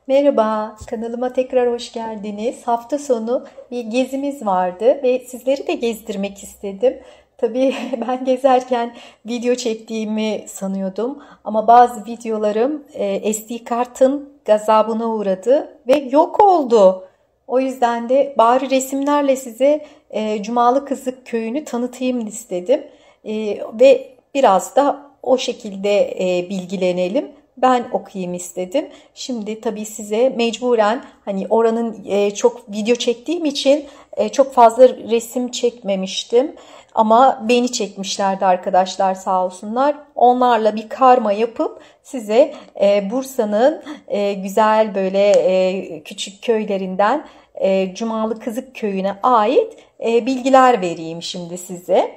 Merhaba, kanalıma tekrar hoş geldiniz. Hafta sonu bir gezimiz vardı ve sizleri de gezdirmek istedim. Tabii ben gezerken video çektiğimi sanıyordum ama bazı videolarım SD kartın gazabına uğradı ve yok oldu. O yüzden de bari resimlerle size Cumalı Kızık köyünü tanıtayım istedim. Ve biraz da o şekilde bilgilenelim. Ben okuyayım istedim. Şimdi tabii size mecburen hani oranın çok video çektiğim için çok fazla resim çekmemiştim. Ama beni çekmişlerdi arkadaşlar sağ olsunlar. Onlarla bir karma yapıp size Bursa'nın güzel böyle küçük köylerinden Cumalı Kızık köyüne ait bilgiler vereyim şimdi size.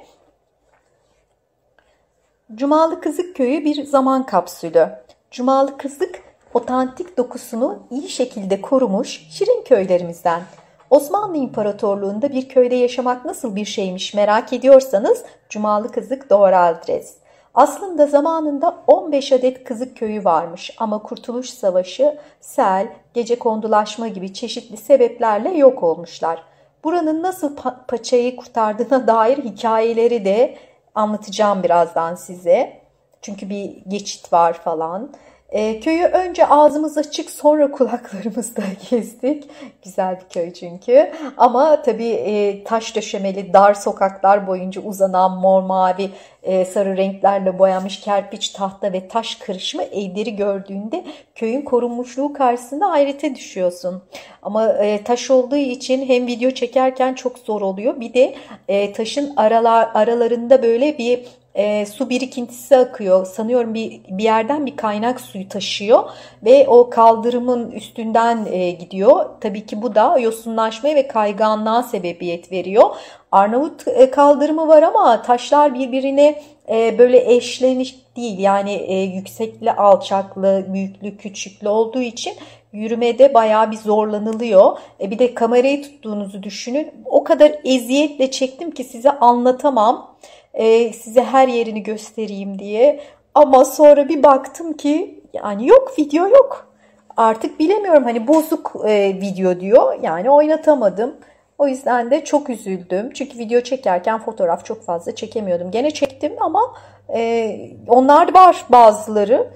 Cumalı Kızık Köyü bir zaman kapsülü. Cumalı Kızık, otantik dokusunu iyi şekilde korumuş şirin köylerimizden. Osmanlı İmparatorluğu'nda bir köyde yaşamak nasıl bir şeymiş merak ediyorsanız Cumalı Kızık doğru adres. Aslında zamanında 15 adet Kızık köyü varmış ama Kurtuluş Savaşı, sel, gecekondulaşma gibi çeşitli sebeplerle yok olmuşlar. Buranın nasıl paçayı kurtardığına dair hikayeleri de anlatacağım birazdan size. Çünkü bir geçit var falan. Köyü önce ağzımız açık sonra kulaklarımızda gezdik. Güzel bir köy çünkü. Ama tabii taş döşemeli dar sokaklar boyunca uzanan mor mavi sarı renklerle boyanmış kerpiç tahta ve taş karışımı evleri gördüğünde köyün korunmuşluğu karşısında hayrete düşüyorsun. Ama taş olduğu için hem video çekerken çok zor oluyor. Bir de taşın aralarında böyle bir su birikintisi akıyor. Sanıyorum bir yerden bir kaynak suyu taşıyor ve o kaldırımın üstünden gidiyor. Tabii ki bu da yosunlaşmaya ve kayganlığa sebebiyet veriyor. Arnavut kaldırımı var ama taşlar birbirine böyle eşlenik değil. Yani yüksekli, alçaklı, büyüklü, küçüklü olduğu için yürümede bayağı bir zorlanılıyor. Bir de kamerayı tuttuğunuzu düşünün. O kadar eziyetle çektim ki size anlatamam. Size her yerini göstereyim diye. Ama sonra bir baktım ki yani yok, video yok. Artık bilemiyorum, hani bozuk video diyor. Yani oynatamadım. O yüzden de çok üzüldüm. Çünkü video çekerken fotoğraf çok fazla çekemiyordum. Gene çektim ama onlar var bazıları.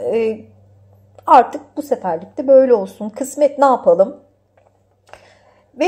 Artık bu seferlik de böyle olsun. Kısmet, ne yapalım? Ve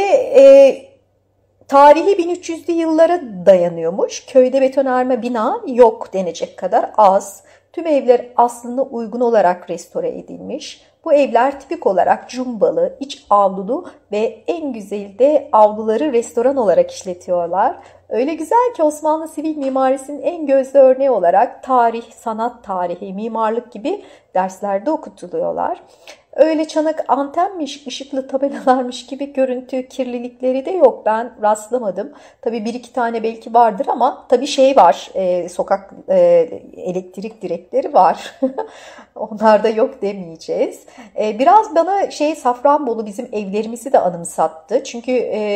tarihi 1300'lü yıllara dayanıyormuş. Köyde betonarme bina yok denecek kadar az. Tüm evler aslında uygun olarak restore edilmiş. Bu evler tipik olarak cumbalı, iç avlulu ve en güzeli de avluları restoran olarak işletiyorlar. Öyle güzel ki Osmanlı sivil mimarisinin en gözde örneği olarak tarih, sanat tarihi, mimarlık gibi derslerde okutuluyorlar. Öyle çanak antenmiş, ışıklı tabelalarmış gibi görüntü kirlilikleri de yok. Ben rastlamadım. Tabii bir iki tane belki vardır ama tabii şey var, sokak elektrik direkleri var. Onlar da yok demeyeceğiz. Biraz bana Safranbolu bizim evlerimizi de anımsattı. Çünkü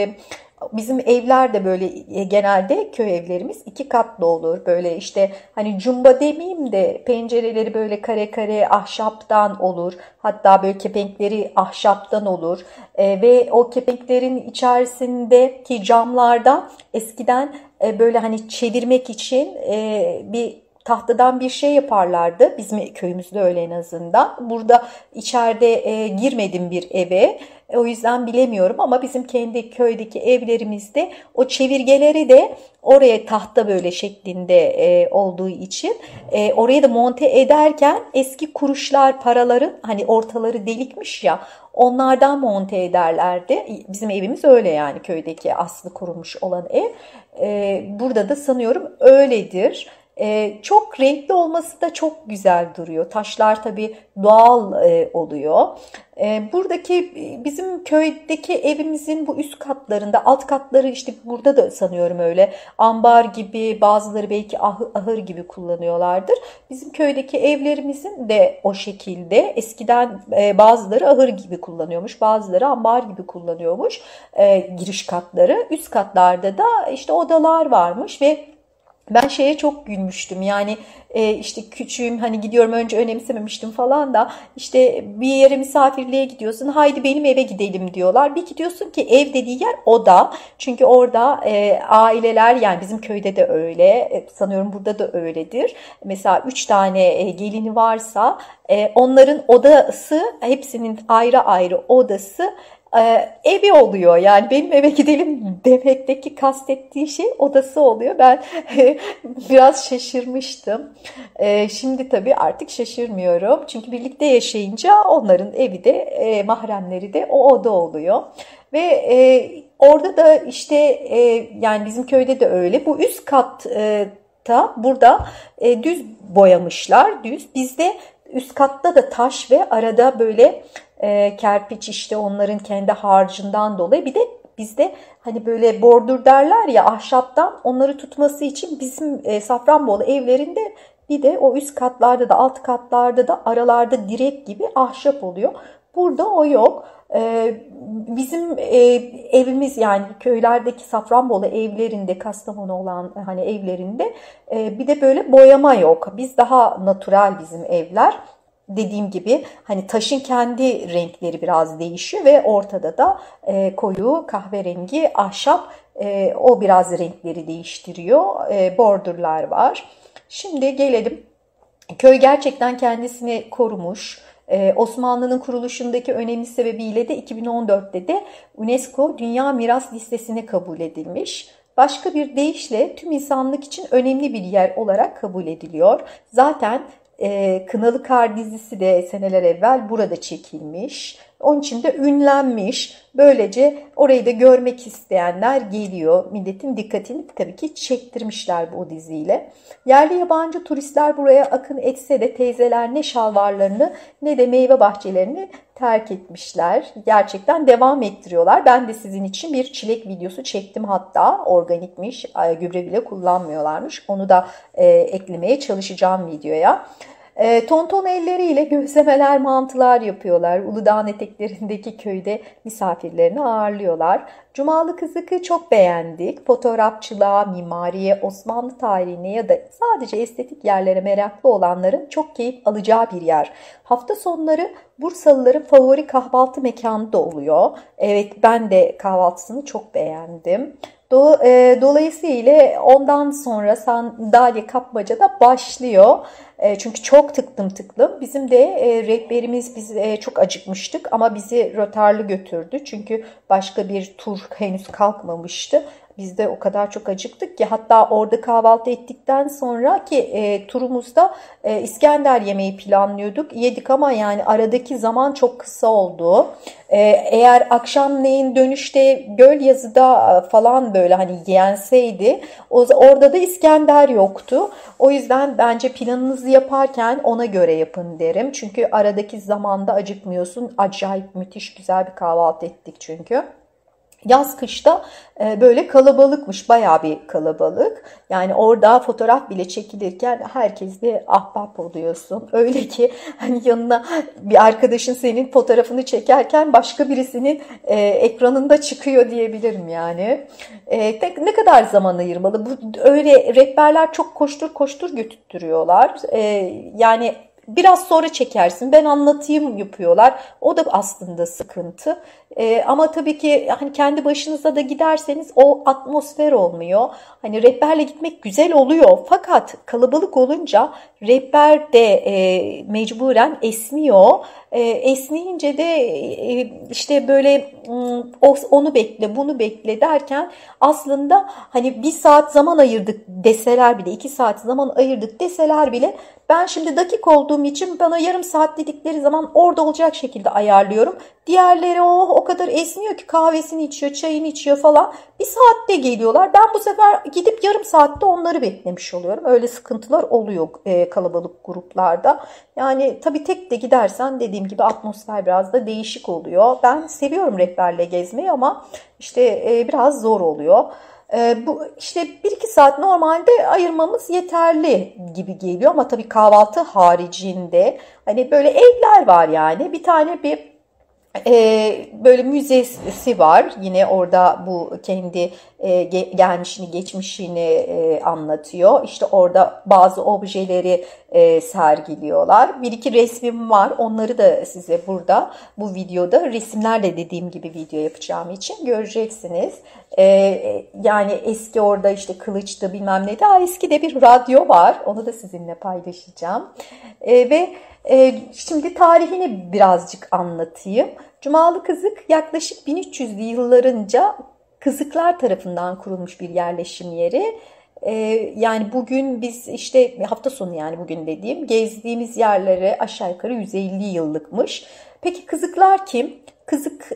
bizim evler de böyle genelde köy evlerimiz iki katlı olur. Böyle işte hani cumba demeyeyim de pencereleri böyle kare kare ahşaptan olur. Hatta böyle kepenkleri ahşaptan olur. Ve o kepenklerin içerisindeki camlarda eskiden böyle hani çevirmek için bir tahtadan bir şey yaparlardı. Bizim köyümüzde öyle en azından. Burada içeride girmedim bir eve. O yüzden bilemiyorum ama bizim kendi köydeki evlerimizde o çevirgeleri de oraya tahta böyle şeklinde olduğu için oraya da monte ederken eski kuruşlar, paraların hani ortaları delikmiş ya, onlardan monte ederlerdi. Bizim evimiz öyle, yani köydeki aslı korunmuş olan ev. Burada da sanıyorum öyledir. Çok renkli olması da çok güzel duruyor. Taşlar tabii doğal oluyor. Buradaki bizim köydeki evimizin bu üst katlarında, alt katları işte burada da sanıyorum öyle ambar gibi, bazıları belki ahır gibi kullanıyorlardır. Bizim köydeki evlerimizin de o şekilde eskiden bazıları ahır gibi kullanıyormuş, bazıları ambar gibi kullanıyormuş giriş katları. Üst katlarda da işte odalar varmış ve Ben şeye çok gülmüştüm yani işte küçüğüm hani gidiyorum önce önemsememiştim falan da işte bir yere misafirliğe gidiyorsun haydi benim eve gidelim diyorlar. Bir gidiyorsun ki ev dediği yer oda çünkü orada aileler yani bizim köyde de öyle sanıyorum burada da öyledir. Mesela 3 tane gelini varsa onların odası hepsinin ayrı ayrı odası evi oluyor yani benim eve gidelim demekteki kastettiği şey odası oluyor. Ben biraz şaşırmıştım. Şimdi tabii artık şaşırmıyorum. Çünkü birlikte yaşayınca onların evi de mahremleri de o oda oluyor. Ve orada da işte yani bizim köyde de öyle. Bu üst katta burada düz boyamışlar. Düz. Bizde üst katta da taş ve arada böyle kerpiç işte onların kendi harcından dolayı. Bir de bizde hani böyle bordür derler ya ahşaptan onları tutması için bizim Safranbolu evlerinde bir de o üst katlarda da alt katlarda da aralarda direk gibi ahşap oluyor. Burada o yok. Bizim evimiz yani köylerdeki Safranbolu evlerinde Kastamonu olan hani evlerinde bir de böyle boyama yok. Biz daha natural bizim evler. Dediğim gibi hani taşın kendi renkleri biraz değişiyor ve ortada da koyu kahverengi ahşap o biraz renkleri değiştiriyor. Bordürler var. Şimdi gelelim. Köy gerçekten kendisini korumuş. Osmanlı'nın kuruluşundaki önemli sebebiyle de 2014'te de UNESCO Dünya Miras Listesi'ne kabul edilmiş. Başka bir deyişle tüm insanlık için önemli bir yer olarak kabul ediliyor. Zaten Kınalı Kar dizisi de seneler evvel burada çekilmiş. Onun için de ünlenmiş. Böylece orayı da görmek isteyenler geliyor. Milletin dikkatini tabii ki çektirmişler bu diziyle. Yerli yabancı turistler buraya akın etse de teyzeler ne şalvarlarını ne de meyve bahçelerini terk etmişler. Gerçekten devam ettiriyorlar. Ben de sizin için bir çilek videosu çektim hatta. Organikmiş, gübre bile kullanmıyorlarmış. Onu da eklemeye çalışacağım videoya. Tonton elleriyle gözlemeler, mantılar yapıyorlar. Uludağ'ın eteklerindeki köyde misafirlerini ağırlıyorlar. Cumalı Kızık'ı çok beğendik. Fotoğrafçılığa, mimariye, Osmanlı tarihine ya da sadece estetik yerlere meraklı olanların çok keyif alacağı bir yer. Hafta sonları Bursalıların favori kahvaltı mekanı da oluyor. Evet ben de kahvaltısını çok beğendim. Dolayısıyla ondan sonra sandalye kapmaca da başlıyor. Çünkü çok tıklım tıklım. Bizim de rehberimiz biz çok acıkmıştık ama bizi rötarlı götürdü. Çünkü başka bir tur henüz kalkmamıştı. Biz de o kadar çok acıktık ki hatta orada kahvaltı ettikten sonraki turumuzda İskender yemeği planlıyorduk. Yedik ama yani aradaki zaman çok kısa oldu. Eğer akşamleyin dönüşte Gölyazı'da falan böyle hani yenseydi orada da İskender yoktu. O yüzden bence planınızı yaparken ona göre yapın derim. Çünkü aradaki zamanda acıkmıyorsun. Acayip müthiş güzel bir kahvaltı ettik çünkü. Yaz kışta böyle kalabalıkmış, bayağı bir kalabalık. Yani orada fotoğraf bile çekilirken herkesle ahbap oluyorsun. Öyle ki hani yanına bir arkadaşın senin fotoğrafını çekerken başka birisinin ekranında çıkıyor diyebilirim yani. Ne kadar zaman ayırmalı? Öyle rehberler çok koştur koştur götürtüyorlar. Yani biraz sonra çekersin ben anlatayım yapıyorlar. O da aslında sıkıntı. Ama tabii ki hani kendi başınıza da giderseniz o atmosfer olmuyor. Hani rehberle gitmek güzel oluyor. Fakat kalabalık olunca rehber de mecburen esniyor. Esneyince de işte böyle onu bekle bunu bekle derken aslında hani 1 saat zaman ayırdık deseler bile 2 saat zaman ayırdık deseler bile ben şimdi dakik olduğum için bana yarım saat dedikleri zaman orada olacak şekilde ayarlıyorum. Diğerleri o kadar esniyor ki kahvesini içiyor, çayını içiyor falan. 1 saatte geliyorlar. Ben bu sefer gidip yarım saatte onları beklemiş oluyorum. Öyle sıkıntılar oluyor kalabalık gruplarda. Yani tabii tek de gidersen dediğim gibi atmosfer biraz da değişik oluyor. Ben seviyorum rehberle gezmeyi ama işte biraz zor oluyor. Bu işte 1-2 saat normalde ayırmamız yeterli gibi geliyor ama tabii kahvaltı haricinde hani böyle evler var yani bir tane bir Böyle müzesi var. Yine orada bu kendi gelmişini, geçmişini anlatıyor. İşte orada bazı objeleri sergiliyorlar. Bir iki resmim var. Onları da size burada bu videoda resimlerle dediğim gibi video yapacağım için göreceksiniz. Yani eski orada işte kılıçtı bilmem ne. Daha eski de bir radyo var. Onu da sizinle paylaşacağım. Ve şimdi tarihini birazcık anlatayım. Cumalı Kızık yaklaşık 1300'lü yıllarınca Kızıklar tarafından kurulmuş bir yerleşim yeri. Yani bugün biz işte hafta sonu, yani bugün dediğim, gezdiğimiz yerlere aşağı yukarı 150 yıllıkmış. Peki Kızıklar kim? Kızık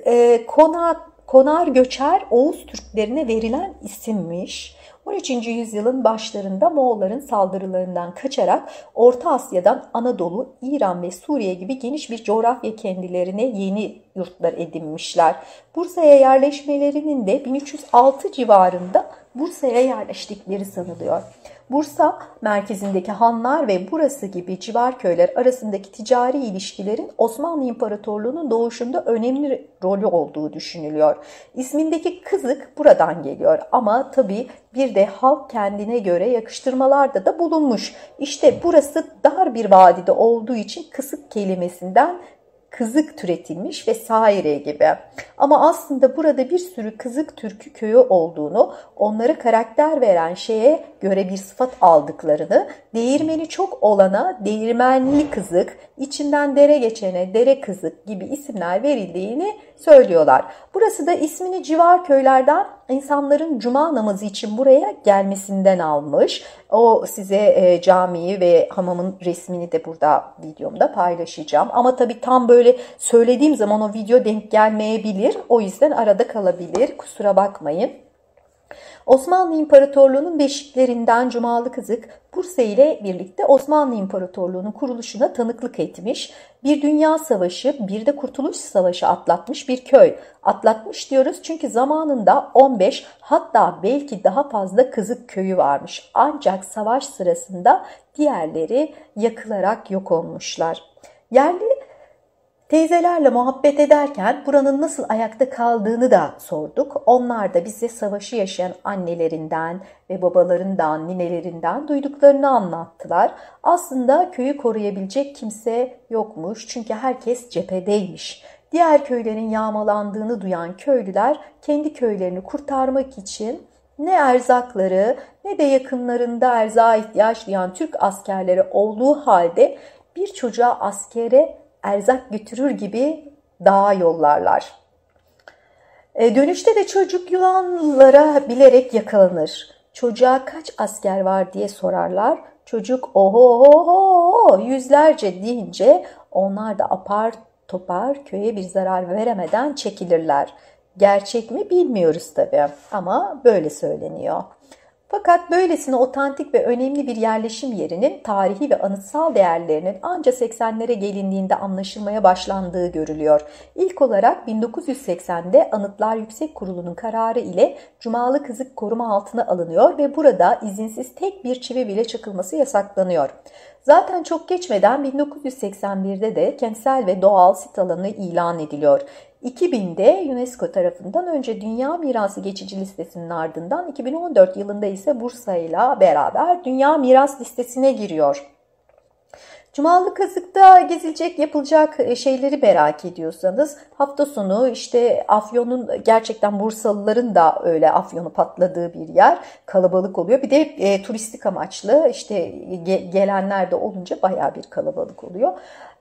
konar göçer Oğuz Türklerine verilen isimmiş. 13. yüzyılın başlarında Moğolların saldırılarından kaçarak Orta Asya'dan Anadolu, İran ve Suriye gibi geniş bir coğrafya kendilerine yeni yurtlar edinmişler. Bursa'ya yerleşmelerinin de 1306 civarında Bursa'ya yerleştikleri sanılıyor. Bursa merkezindeki hanlar ve burası gibi civar köyler arasındaki ticari ilişkilerin Osmanlı İmparatorluğu'nun doğuşunda önemli rolü olduğu düşünülüyor. İsmindeki Kızık buradan geliyor ama tabii bir de halk kendine göre yakıştırmalarda da bulunmuş. İşte burası dar bir vadide olduğu için Kısık kelimesinden Kızık türetilmiş vesaire gibi. Ama aslında burada bir sürü Kızık Türkü köyü olduğunu, onlara karakter veren şeye göre bir sıfat aldıklarını, değirmeni çok olana değirmenli Kızık, içinden dere geçene dere Kızık gibi isimler verildiğini söylüyorlar. Burası da ismini civar köylerden insanların cuma namazı için buraya gelmesinden almış. O size camiyi ve hamamın resmini de burada videomda paylaşacağım. Ama tabii tam böyle söylediğim zaman o video denk gelmeyebilir. O yüzden arada kalabilir. Kusura bakmayın. Osmanlı İmparatorluğu'nun beşiklerinden Cumalı Kızık, Bursa ile birlikte Osmanlı İmparatorluğu'nun kuruluşuna tanıklık etmiş, bir dünya savaşı, bir de kurtuluş savaşı atlatmış bir köy. Atlatmış diyoruz çünkü zamanında 15, hatta belki daha fazla Kızık köyü varmış. Ancak savaş sırasında diğerleri yakılarak yok olmuşlar. Yerli teyzelerle muhabbet ederken buranın nasıl ayakta kaldığını da sorduk. Onlar da bize savaşı yaşayan annelerinden ve babalarından, ninelerinden duyduklarını anlattılar. Aslında köyü koruyabilecek kimse yokmuş çünkü herkes cephedeymiş. Diğer köylerin yağmalandığını duyan köylüler kendi köylerini kurtarmak için ne erzakları ne de yakınlarında erzağa ihtiyaç duyan Türk askerleri olduğu halde bir çocuğa askere erzak götürür gibi dağa yollarlar. Dönüşte de çocuk yılanlara bilerek yakalanır. Çocuğa kaç asker var diye sorarlar. Çocuk oho oho yüzlerce deyince onlar da apar topar köye bir zarar veremeden çekilirler. Gerçek mi bilmiyoruz tabii ama böyle söyleniyor. Fakat böylesine otantik ve önemli bir yerleşim yerinin tarihi ve anıtsal değerlerinin anca 80'lere gelindiğinde anlaşılmaya başlandığı görülüyor. İlk olarak 1980'de Anıtlar Yüksek Kurulu'nun kararı ile Cumalı Kızık koruma altına alınıyor ve burada izinsiz tek bir çivi bile çakılması yasaklanıyor. Zaten çok geçmeden 1981'de de kentsel ve doğal sit alanı ilan ediliyor. 2000'de UNESCO tarafından önce Dünya Mirası geçici listesinin ardından 2014 yılında ise Bursa ile beraber Dünya Miras listesine giriyor. Cumalı Kazık'ta gezilecek, yapılacak şeyleri merak ediyorsanız hafta sonu işte Afyon'un, gerçekten Bursalıların da öyle Afyon'u patladığı bir yer, kalabalık oluyor. Bir de turistik amaçlı işte gelenler de olunca bayağı bir kalabalık oluyor.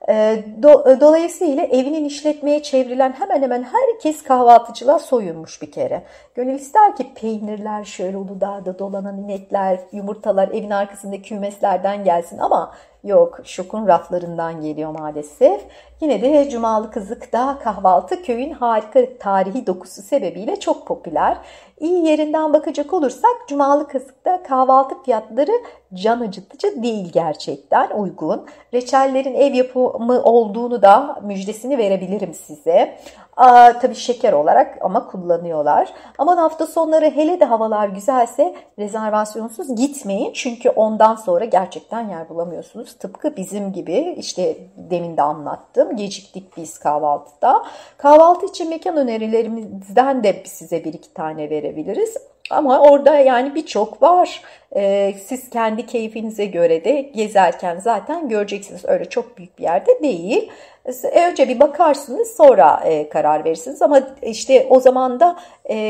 Dolayısıyla evinin işletmeye çevrilen hemen hemen herkes kahvaltıcılar soyunmuş bir kere. Gönül ister ki peynirler şöyle Uludağ'da dolanan inekler, yumurtalar evin arkasındaki kümeslerden gelsin ama yok, şokun raflarından geliyor maalesef. Yine de Cumalı Kızık'ta kahvaltı köyün harika tarihi dokusu sebebiyle çok popüler. İyi yerinden bakacak olursak Cumalı Kazık'ta kahvaltı fiyatları can acıtıcı değil, gerçekten uygun. Reçellerin ev yapımı olduğunu da müjdesini verebilirim size. Tabii şeker olarak ama kullanıyorlar. Aman hafta sonları hele de havalar güzelse rezervasyonsuz gitmeyin. Çünkü ondan sonra gerçekten yer bulamıyorsunuz. Tıpkı bizim gibi, işte demin de anlattım. Geciktik biz kahvaltıda. Kahvaltı için mekan önerilerimizden de size bir iki tane verebiliriz. Ama orada yani birçok var. Siz kendi keyfinize göre de gezerken zaten göreceksiniz. Öyle çok büyük bir yerde değil. Önce bir bakarsınız, sonra karar verirsiniz. Ama işte o zaman da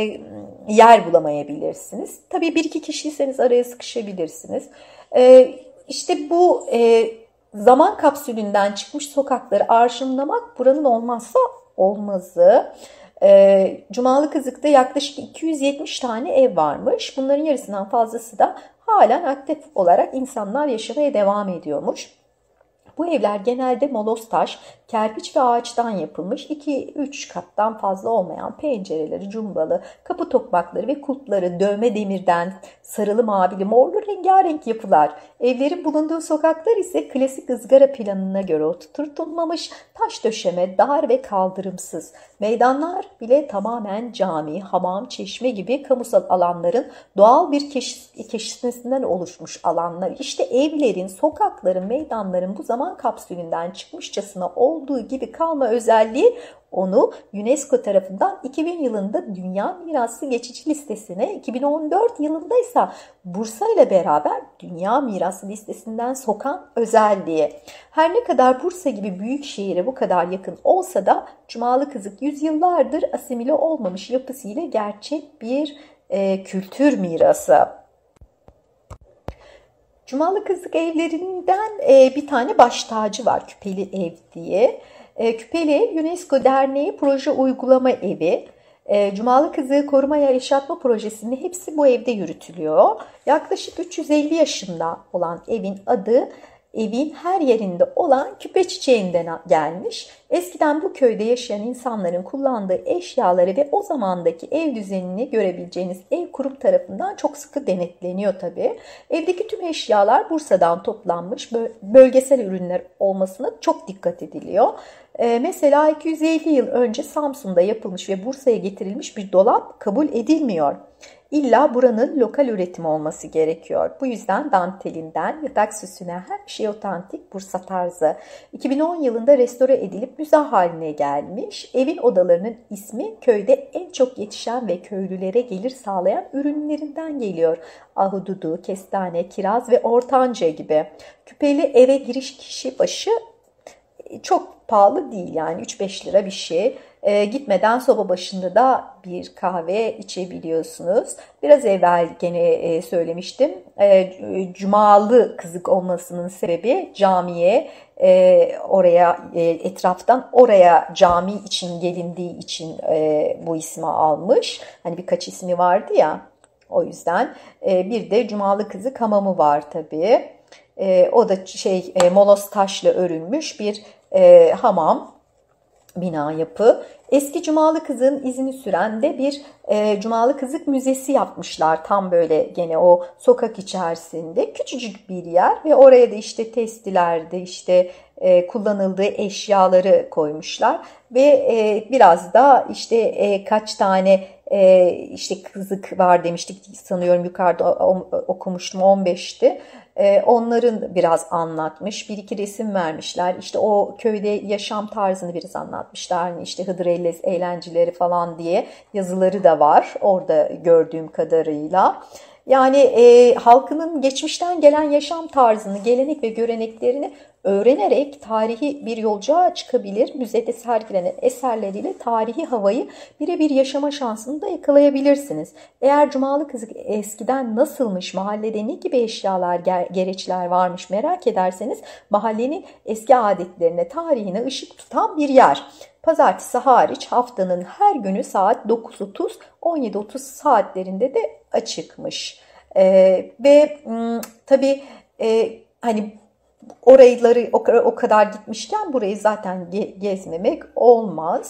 yer bulamayabilirsiniz. Tabii bir iki kişiyseniz araya sıkışabilirsiniz. İşte bu zaman kapsülünden çıkmış sokakları arşınlamak buranın olmazsa olmazı. Cumalı Kızık'ta yaklaşık 270 tane ev varmış. Bunların yarısından fazlası da halen aktif olarak insanlar yaşamaya devam ediyormuş. Bu evler genelde moloz taş, kerpiç ve ağaçtan yapılmış, 2-3 kattan fazla olmayan pencereleri, cumbalı, kapı tokmakları ve kulpları dövme demirden sarılı, mavili, morlu rengarenk yapılar. Evlerin bulunduğu sokaklar ise klasik ızgara planına göre oturtulmamış, taş döşeme, dar ve kaldırımsız. Meydanlar bile tamamen cami, hamam, çeşme gibi kamusal alanların doğal bir kesişmesinden oluşmuş alanlar. İşte evlerin, sokakların, meydanların bu zaman kapsülünden çıkmışçasına olduğu gibi kalma özelliği onu UNESCO tarafından 2000 yılında Dünya Mirası geçici listesine, 2014 yılında ise Bursa ile beraber Dünya Mirası listesinden sokan özelliği. Her ne kadar Bursa gibi büyük şehire bu kadar yakın olsa da Cumalı Kızık yüzyıllardır asimile olmamış yapısıyla gerçek bir kültür mirası. Cumalı Kızık evlerinden bir tane baş tacı var, Küpeli Ev diye. Küpeli UNESCO Derneği Proje Uygulama Evi. Cumalı Kızığı Koruma ve Yaşatma Projesi'nin hepsi bu evde yürütülüyor. Yaklaşık 350 yaşında olan evin adı evin her yerinde olan küpe çiçeğinden gelmiş. Eskiden bu köyde yaşayan insanların kullandığı eşyaları ve o zamandaki ev düzenini görebileceğiniz ev kurum tarafından çok sıkı denetleniyor tabii. Evdeki tüm eşyalar Bursa'dan toplanmış, bölgesel ürünler olmasına çok dikkat ediliyor. Mesela 250 yıl önce Samsun'da yapılmış ve Bursa'ya getirilmiş bir dolap kabul edilmiyor. İlla buranın lokal üretimi olması gerekiyor. Bu yüzden dantelinden yatak süsüne her şey otantik Bursa tarzı. 2010 yılında restore edilip müze haline gelmiş. Evin odalarının ismi köyde en çok yetişen ve köylülere gelir sağlayan ürünlerinden geliyor. Ahududu, kestane, kiraz ve ortanca gibi. Küpeli eve giriş kişi başı çok pahalı değil, yani 3-5 lira bir şey. Gitmeden soba başında da bir kahve içebiliyorsunuz. Biraz evvel gene söylemiştim. Cumalı Kızık olmasının sebebi camiye oraya etraftan oraya cami için gelindiği için bu ismi almış. Hani birkaç ismi vardı ya, o yüzden. Bir de Cumalı Kızık hamamı var tabii. O da moloz taşla örülmüş bir hamam, bina yapı. Eski Cumalı Kızık'ın izini süren de bir Cumalı Kızık Müzesi yapmışlar. Tam böyle gene o sokak içerisinde küçücük bir yer ve oraya da işte testilerde işte kullanıldığı eşyaları koymuşlar ve biraz da işte kaç tane işte kızık var demiştik sanıyorum, yukarıda okumuştum, 15'ti. Onların biraz anlatmış, bir iki resim vermişler. İşte o köyde yaşam tarzını biraz anlatmışlar. Hani işte Hıdrellez eğlenceleri falan diye yazıları da var orada gördüğüm kadarıyla. Yani halkının geçmişten gelen yaşam tarzını, gelenek ve göreneklerini öğrenerek tarihi bir yolculuğa çıkabilir. Müzede sergilenen eserleriyle tarihi havayı birebir yaşama şansını da yakalayabilirsiniz. Eğer Cumalı Kızık eskiden nasılmış, mahallede ne gibi eşyalar, gereçler varmış merak ederseniz mahallenin eski adetlerine, tarihine ışık tutan bir yer. Pazartesi hariç haftanın her günü saat 9.30-17.30 saatlerinde de açıkmış. Ve tabii hani orayları o kadar gitmişken burayı zaten gezmemek olmaz.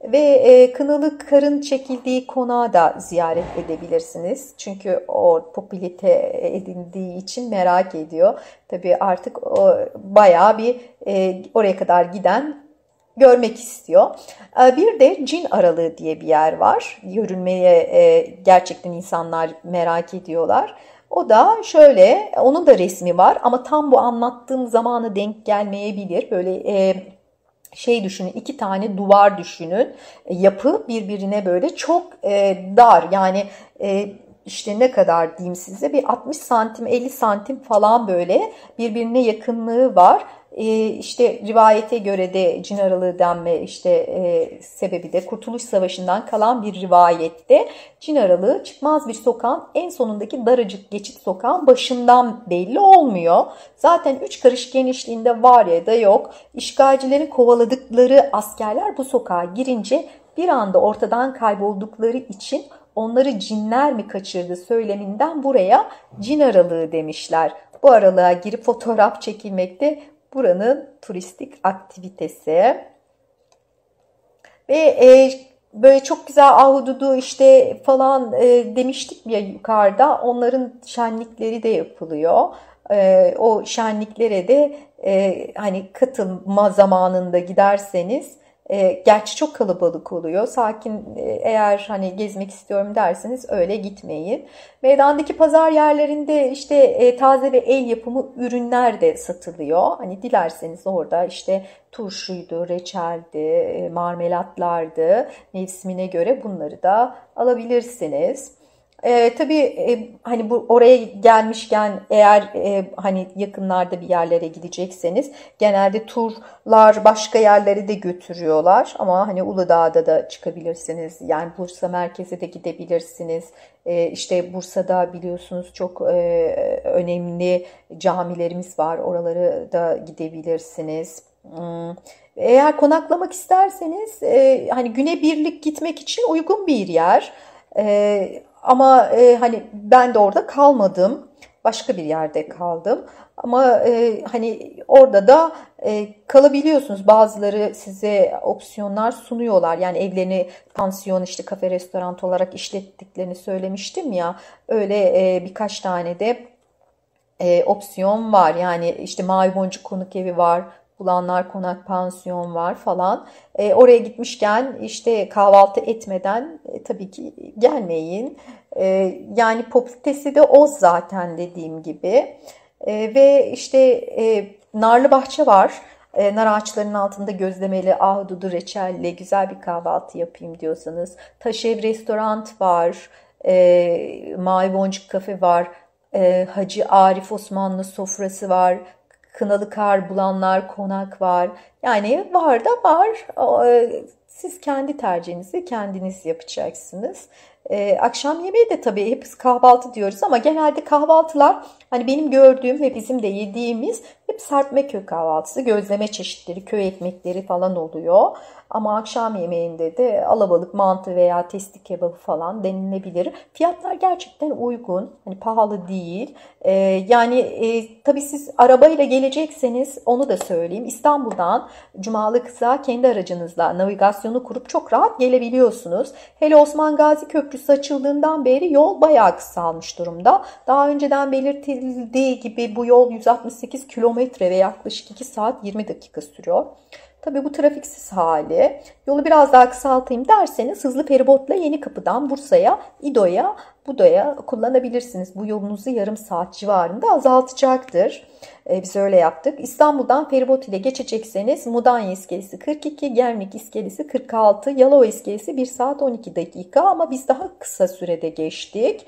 Ve Kınalı Kar'ın çekildiği konağı da ziyaret edebilirsiniz. Çünkü o popülerite edindiği için merak ediyor. Tabii artık o bayağı bir oraya kadar giden görmek istiyor. Bir de Cin Aralığı diye bir yer var. Görülmeye gerçekten insanlar merak ediyorlar. O da şöyle, onun da resmi var ama tam bu anlattığım zamana denk gelmeyebilir. Böyle düşünün, iki tane duvar düşünün, yapı birbirine böyle çok dar, yani işte ne kadar diyeyim size, bir 60 santim 50 santim falan böyle birbirine yakınlığı var. İşte rivayete göre de cin aralığı denme sebebi de Kurtuluş Savaşı'ndan kalan bir rivayette cin aralığı çıkmaz bir sokağın en sonundaki daracık geçit sokağın başından belli olmuyor. Zaten 3 karış genişliğinde var ya da yok. İşgalcilerin kovaladıkları askerler bu sokağa girince bir anda ortadan kayboldukları için onları cinler mi kaçırdı söyleminden buraya cin aralığı demişler. Bu aralığa girip fotoğraf çekilmek de buranın turistik aktivitesi. Ve böyle çok güzel ahududu falan demiştik ya yukarıda, onların şenlikleri de yapılıyor. O şenliklere de hani katılma zamanında giderseniz, gerçi çok kalabalık oluyor. Sakin, eğer hani gezmek istiyorum derseniz öyle gitmeyin. Meydandaki pazar yerlerinde taze ve el yapımı ürünler de satılıyor. Hani dilerseniz orada turşuydu, reçeldi, marmelatlardı, mevsimine göre bunları da alabilirsiniz. Tabii hani bu oraya gelmişken eğer hani yakınlarda bir yerlere gidecekseniz genelde turlar başka yerlere de götürüyorlar, ama hani Uludağ'da da çıkabilirsiniz, yani Bursa merkeze de gidebilirsiniz. Bursa'da biliyorsunuz çok önemli camilerimiz var, oraları da gidebilirsiniz. Eğer konaklamak isterseniz hani günebirlik gitmek için uygun bir yer. Ama hani ben de orada kalmadım. Başka bir yerde kaldım. Ama hani orada da kalabiliyorsunuz. Bazıları size opsiyonlar sunuyorlar. Yani evlerini pansiyon, kafe, restoran olarak işlettiklerini söylemiştim ya. Öyle birkaç tane de opsiyon var. Yani Mavi Boncuk Konuk Evi var. Bulanlar Konak Pansiyon var falan. Oraya gitmişken kahvaltı etmeden tabii ki gelmeyin. Yani popülaritesi de o zaten, dediğim gibi. Ve narlı bahçe var. Nar ağaçlarının altında gözlemeli, ahududu, reçelli güzel bir kahvaltı yapayım diyorsanız. Taşev restoran var. Mavi Boncuk Kafe var. Hacı Arif Osmanlı sofrası var. Kınalı Kar Bulanlar Konak var. Yani var da var. Siz kendi tercihinizi kendiniz yapacaksınız. Akşam yemeği de tabii hep kahvaltı diyoruz ama genelde kahvaltılar, hani benim gördüğüm ve bizim de yediğimiz, hep serpme köy kahvaltısı, gözleme çeşitleri, köy ekmekleri falan oluyor. Ama akşam yemeğinde de alabalık, mantı veya testi kebabı falan denilebilir. Fiyatlar gerçekten uygun, hani pahalı değil. Tabii siz arabayla gelecekseniz onu da söyleyeyim. İstanbul'dan Cumalıkızı'na kendi aracınızla navigasyonu kurup çok rahat gelebiliyorsunuz. Hele Osman Gazi Köprüsü açıldığından beri yol bayağı kısalmış durumda. Daha önceden belirtildiği gibi bu yol 168 kilometre ve yaklaşık 2 saat 20 dakika sürüyor. Tabii bu trafiksiz hali. Yolu biraz daha kısaltayım derseniz hızlı feribotla Yenikapı'dan Bursa'ya, İdo'ya, Budo'ya kullanabilirsiniz. Bu yolunuzu yarım saat civarında azaltacaktır. Biz öyle yaptık. İstanbul'dan feribot ile geçecekseniz Mudanya iskelesi 42, Gemlik iskelesi 46, Yalova iskelesi 1 saat 12 dakika, ama biz daha kısa sürede geçtik.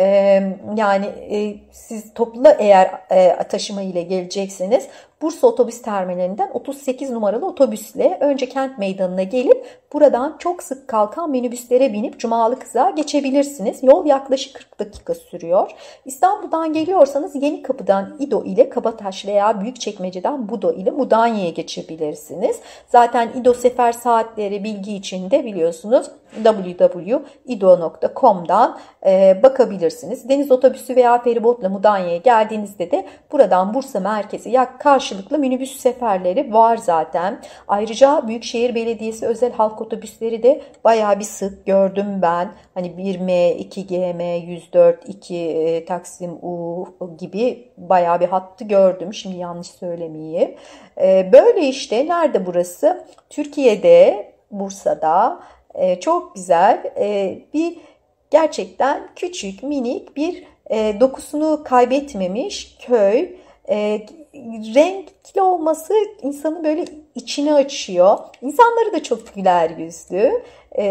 Siz toplu eğer taşıma ile gelecekseniz Bursa otobüs terminalinden 38 numaralı otobüsle önce kent meydanına gelip buradan çok sık kalkan minibüslere binip Cumalıkızı'na geçebilirsiniz. Yol yaklaşık 40 dakika sürüyor. İstanbul'dan geliyorsanız Yenikapı'dan İdo ile Kabataş veya Büyükçekmece'den Budo ile Mudanya'ya geçebilirsiniz. Zaten İdo sefer saatleri bilgi için de biliyorsunuz www.ido.com'dan bakabilirsiniz. Deniz otobüsü veya feribotla Mudanya'ya geldiğinizde de buradan Bursa merkezi karşılıklı minibüs seferleri var zaten. Ayrıca Büyükşehir Belediyesi özel halk otobüsleri de bayağı bir sık gördüm ben. Hani 1M, 2GM, 104, 2 Taksim U gibi bayağı bir hattı gördüm. Şimdi yanlış söylemeyeyim. Böyle işte, nerede burası? Türkiye'de, Bursa'da çok güzel bir, gerçekten küçük minik bir dokusunu kaybetmemiş köy. Renkli olması insanın böyle içini açıyor. İnsanları da çok güler yüzlü.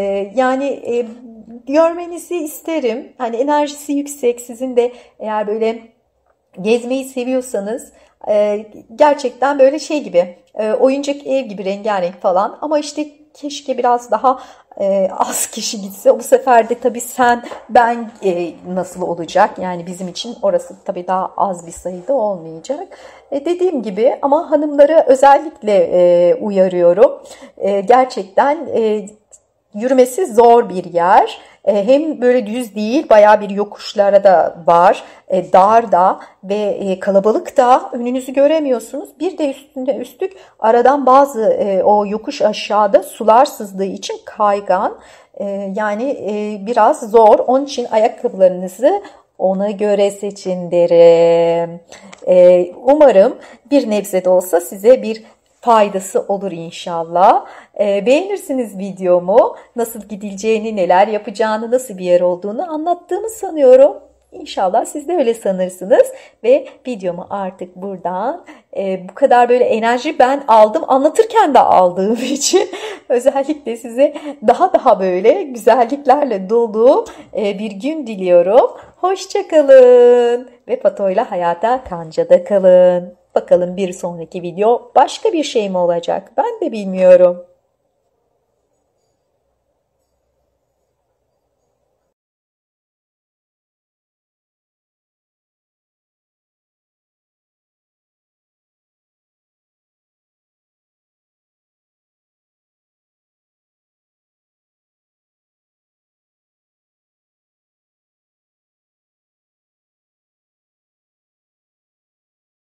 Görmenizi isterim. Hani enerjisi yüksek. Sizin de eğer böyle gezmeyi seviyorsanız gerçekten böyle şey gibi, oyuncak ev gibi rengarenk falan, ama işte keşke biraz daha az kişi gitse. Bu sefer de tabii sen, ben nasıl olacak? Yani bizim için orası tabii daha az bir sayıda olmayacak. Dediğim gibi, ama hanımları özellikle uyarıyorum. Gerçekten yürümesi zor bir yer. Hem böyle düz değil, bayağı bir yokuşlara da var. Dar da ve kalabalık da, önünüzü göremiyorsunuz. Bir de üstünde üstlük aradan bazı o yokuş aşağıda sular sızdığı için kaygan. Biraz zor. Onun için ayakkabılarınızı ona göre seçin derim. Umarım bir nebze de olsa size bir faydası olur inşallah. Beğenirsiniz videomu. Nasıl gidileceğini, neler yapacağını, nasıl bir yer olduğunu anlattığımı sanıyorum. İnşallah siz de öyle sanırsınız ve videomu artık buradan bu kadar böyle enerji ben aldım, anlatırken de aldığım için özellikle size daha böyle güzelliklerle dolu bir gün diliyorum. Hoşça kalın ve Fatoyla hayata kancada kalın. Bakalım bir sonraki video başka bir şey mi olacak? Ben de bilmiyorum.